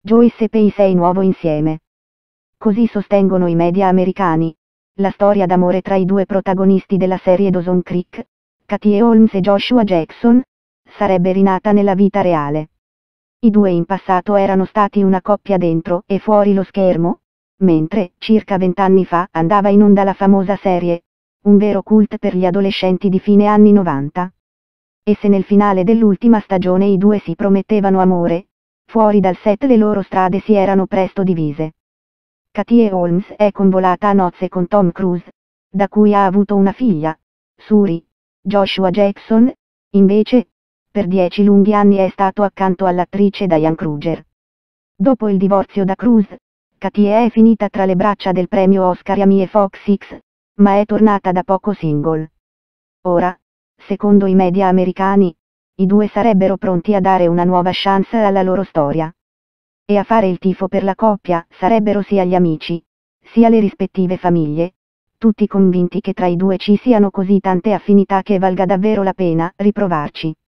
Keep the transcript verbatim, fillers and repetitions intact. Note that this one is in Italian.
Joyce e Pei sei nuovo insieme. Così sostengono i media americani. La storia d'amore tra i due protagonisti della serie Dawson's Creek, Katie Holmes e Joshua Jackson, sarebbe rinata nella vita reale. I due in passato erano stati una coppia dentro e fuori lo schermo, mentre, circa vent'anni fa, andava in onda la famosa serie, un vero cult per gli adolescenti di fine anni novanta. E se nel finale dell'ultima stagione i due si promettevano amore, fuori dal set le loro strade si erano presto divise. Katie Holmes è convolata a nozze con Tom Cruise, da cui ha avuto una figlia, Suri. Joshua Jackson, invece, per dieci lunghi anni è stato accanto all'attrice Diane Kruger. Dopo il divorzio da Cruise, Katie è finita tra le braccia del premio Oscar Emmy e Fox X, ma è tornata da poco single. Ora, secondo i media americani, i due sarebbero pronti a dare una nuova chance alla loro storia. E a fare il tifo per la coppia sarebbero sia gli amici, sia le rispettive famiglie, tutti convinti che tra i due ci siano così tante affinità che valga davvero la pena riprovarci.